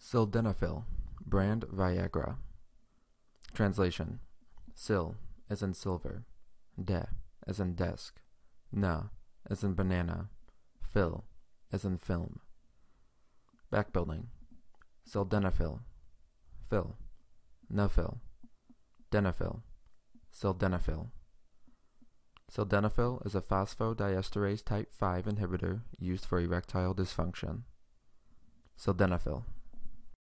Sildenafil, brand Viagra. Translation: Sil as in silver, de as in desk, na as in banana, fil as in film. Backbuilding: sildenafil, fil, nafil, denafil, sildenafil. Sildenafil is a phosphodiesterase type 5 inhibitor used for erectile dysfunction. Sildenafil.